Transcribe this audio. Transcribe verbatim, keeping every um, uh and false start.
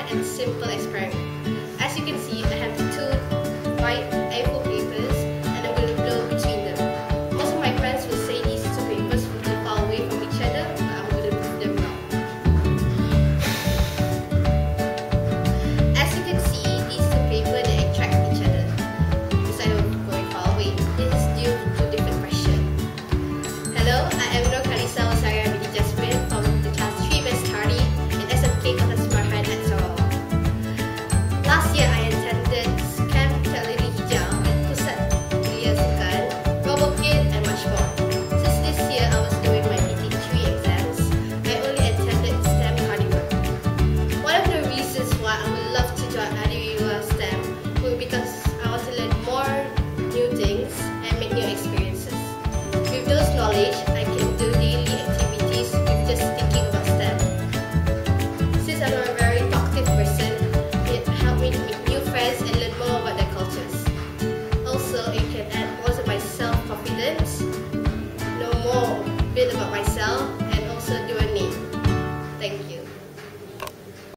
fun and simple experiment. As you can see, I have two white A four papers and a will blow between them. Most of my friends will say these two papers would be far away from each other, but I wouldn't prove them wrong. As you can see, these two papers they attract each other instead of going far away. This is due to different question. Hello, I am Nur Khalisa Wasaya binti Jasmine from the class three Best Study in S M K Kota Semarahan at Sarawak. Last year, I attended Camp Galeri Hijau at Pusat Belia Sukan, RoboKit, and much more. Since this year I was doing my P T three exams, I only attended STEM Carnival. One of the reasons why I would love to join Adiwiwa STEM will be because I want to learn more new things and make new experiences. With those knowledge, I can do daily activities with just thinking about STEM. Since I'm a very talkative person, it helped me to make new friends and learn more about their cultures. Also, it can add more to my self-confidence, know more a bit about myself,